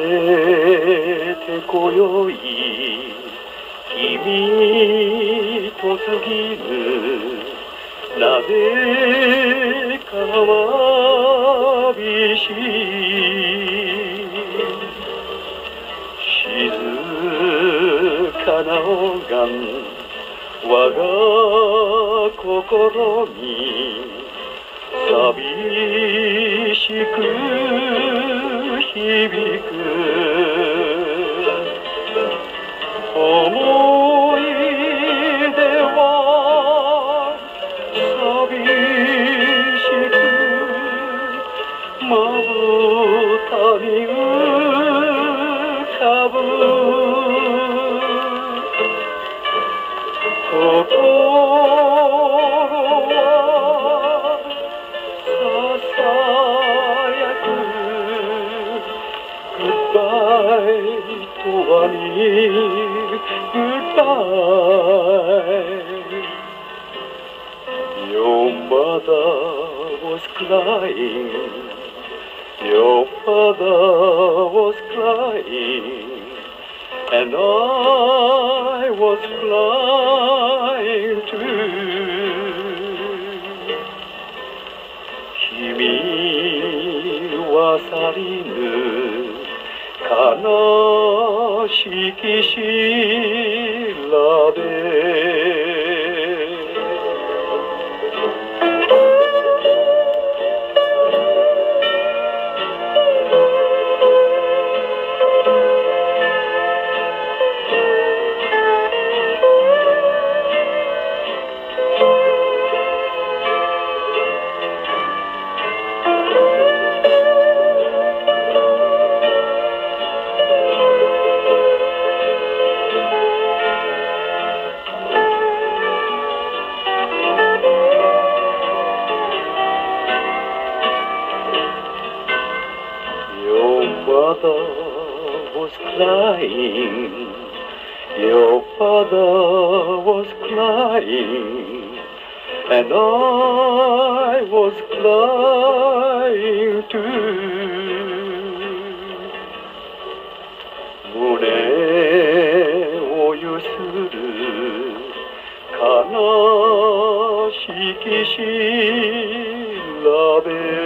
てこよい君と過ぎるなぜかわびしい静かな音願我が心に寂しく響く思い出は寂しくまぶたに浮かぶ心はささやく Goodbye to Annie Goodbye Your mother was crying Your father was crying And I was crying too 君は去りぬ悲しきしらでMother was crying, your father was crying, and I was crying too. 胸をゆする悲しきしらべ